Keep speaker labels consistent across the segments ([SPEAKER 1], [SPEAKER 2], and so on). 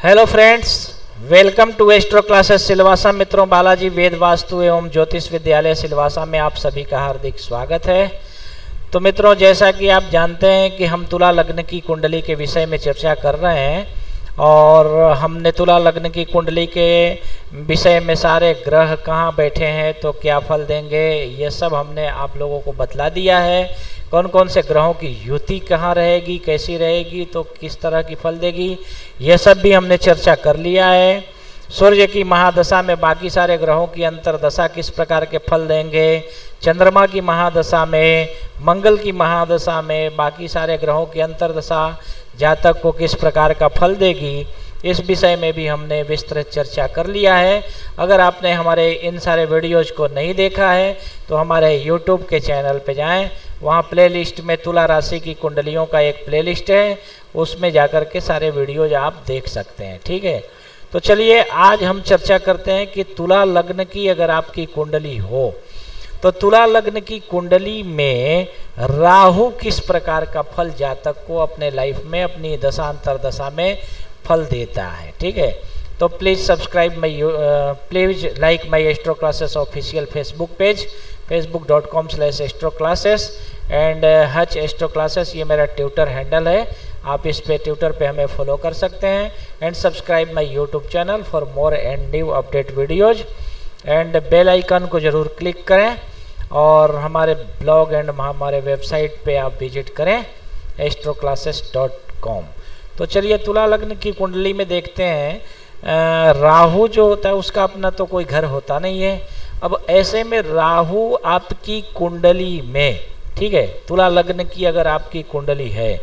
[SPEAKER 1] Hello friends, welcome to astro classes Silvassa. मित्रों, बालाजी वेद वास्तु एवं ज्योतिष विद्यालय सिलवासा में आप सभी का हार्दिक स्वागत है। तो मित्रों, जैसा कि आप जानते हैं कि हम तुला लग्न की कुंडली के विषय में चर्चा कर रहे हैं और हमने तुला लग्न की कुंडली के विषय में सारे ग्रह कहाँ बैठे हैं तो क्या फल देंगे, ये सब हमने आप लोगों को बतला दिया है। कौन कौन से ग्रहों की युति कहाँ रहेगी, कैसी रहेगी, तो किस तरह की फल देगी, ये सब भी हमने चर्चा कर लिया है। सूर्य की महादशा में बाकी सारे ग्रहों की अंतरदशा किस प्रकार के फल देंगे, चंद्रमा की महादशा में, मंगल की महादशा में बाकी सारे ग्रहों की अंतरदशा जातक को किस प्रकार का फल देगी, इस विषय में भी हमने विस्तृत चर्चा कर लिया है। अगर आपने हमारे इन सारे वीडियोज को नहीं देखा है तो हमारे यूट्यूब के चैनल पे जाएं, वहाँ प्लेलिस्ट में तुला राशि की कुंडलियों का एक प्लेलिस्ट है, उसमें जाकर के सारे वीडियोज आप देख सकते हैं। ठीक है, तो चलिए आज हम चर्चा करते हैं कि तुला लग्न की अगर आपकी कुंडली हो तो तुला लग्न की कुंडली में राहु किस प्रकार का फल जातक को अपने लाइफ में, अपनी दशा अंतरदशा में फल देता है। ठीक है, तो please subscribe my please like my astro classes official Facebook page facebook.com/astroclasses and हच एस्ट्रो क्लासेस, ये मेरा ट्विटर हैंडल है। आप इस पे ट्विटर पे हमें फॉलो कर सकते हैं and subscribe my YouTube channel for more and new update videos and bell icon को ज़रूर क्लिक करें और हमारे ब्लॉग एंड हमारे वेबसाइट पे आप विजिट करें astroclasses.com। तो चलिए तुला लग्न की कुंडली में देखते हैं। राहु जो होता है उसका अपना तो कोई घर होता नहीं है। अब ऐसे में राहु आपकी कुंडली में, ठीक है, तुला लग्न की अगर आपकी कुंडली है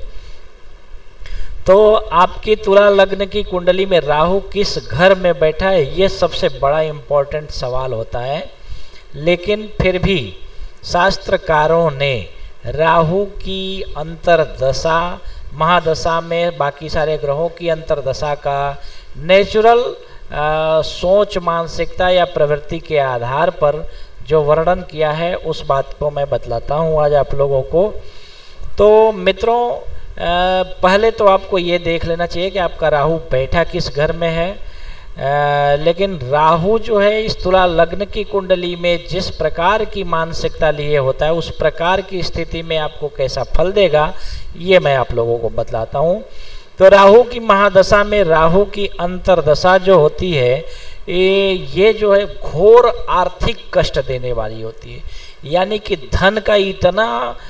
[SPEAKER 1] तो आपकी तुला लग्न की कुंडली में राहु किस घर में बैठा है, ये सबसे बड़ा इम्पोर्टेंट सवाल होता है। लेकिन फिर भी शास्त्रकारों ने राहु की अंतरदशा, महादशा में बाकी सारे ग्रहों की अंतरदशा का नेचुरल सोच, मानसिकता या प्रवृत्ति के आधार पर जो वर्णन किया है उस बात को मैं बतलाता हूँ आज आप लोगों को। तो मित्रों, पहले तो आपको ये देख लेना चाहिए कि आपका राहु बैठा किस घर में है। लेकिन राहु जो है इस तुला लग्न की कुंडली में जिस प्रकार की मानसिकता लिए होता है उस प्रकार की स्थिति में आपको कैसा फल देगा ये मैं आप लोगों को बतलाता हूँ। तो राहु की महादशा में राहु की अंतरदशा जो होती है ये जो है घोर आर्थिक कष्ट देने वाली होती है। यानी कि धन का इतना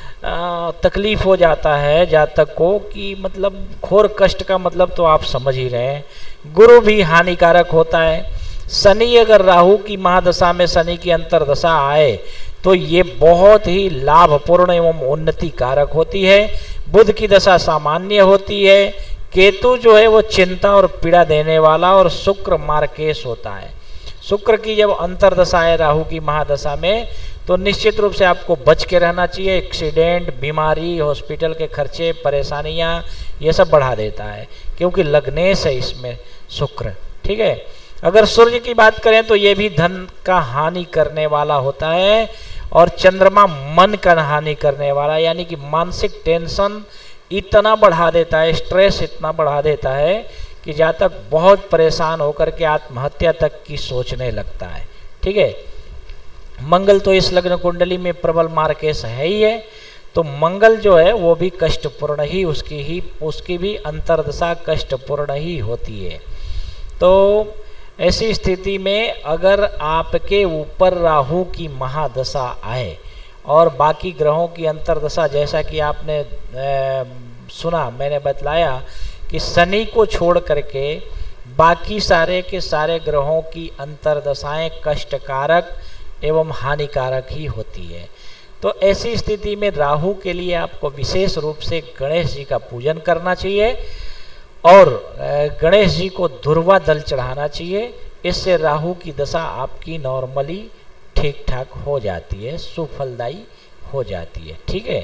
[SPEAKER 1] तकलीफ हो जाता है जातक को कि मतलब घोर कष्ट का मतलब तो आप समझ ही रहे हैं। गुरु भी हानिकारक होता है। शनि, अगर राहु की महादशा में शनि की अंतरदशा आए तो ये बहुत ही लाभपूर्ण एवं उन्नति कारक होती है। बुध की दशा सामान्य होती है। केतु जो है वो चिंता और पीड़ा देने वाला, और शुक्र मार्केश होता है। शुक्र की जब अंतरदशा है राहु की महादशा में तो निश्चित रूप से आपको बच के रहना चाहिए। एक्सीडेंट, बीमारी, हॉस्पिटल के खर्चे, परेशानियां, ये सब बढ़ा देता है क्योंकि लग्नेश है इसमें शुक्र। ठीक है, अगर सूर्य की बात करें तो ये भी धन का हानि करने वाला होता है, और चंद्रमा मन का हानि करने वाला, यानी कि मानसिक टेंशन इतना बढ़ा देता है, स्ट्रेस इतना बढ़ा देता है कि जातक बहुत परेशान होकर के आत्महत्या तक की सोचने लगता है। ठीक है, मंगल तो इस लग्न कुंडली में प्रबल मार्केश है ही है, तो मंगल जो है वो भी कष्टपूर्ण ही, उसकी भी अंतरदशा कष्टपूर्ण ही होती है। तो ऐसी स्थिति में अगर आपके ऊपर राहु की महादशा आए और बाकी ग्रहों की अंतरदशा, जैसा कि आपने सुना, मैंने बतलाया कि शनि को छोड़ करके बाकी सारे के सारे ग्रहों की अंतरदशाएं कष्टकारक एवं हानिकारक ही होती है। तो ऐसी स्थिति में राहु के लिए आपको विशेष रूप से गणेश जी का पूजन करना चाहिए और गणेश जी को दुर्वा दल चढ़ाना चाहिए। इससे राहु की दशा आपकी नॉर्मली ठीक ठाक हो जाती है, सुफलदायी हो जाती है। ठीक है,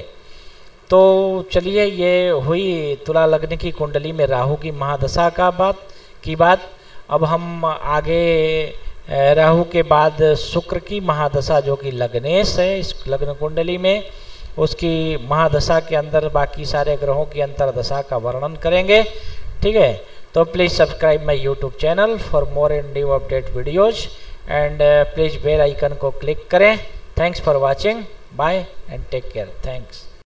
[SPEAKER 1] तो चलिए ये हुई तुला लग्न की कुंडली में राहु की महादशा की बात। अब हम आगे राहु के बाद शुक्र की महादशा जो कि लग्नेश है इस लग्न कुंडली में, उसकी महादशा के अंदर बाकी सारे ग्रहों की अंतरदशा का वर्णन करेंगे। ठीक है, तो please subscribe my YouTube channel for more and new update videos and please bell icon को क्लिक करें। Thanks for watching, bye and take care, thanks.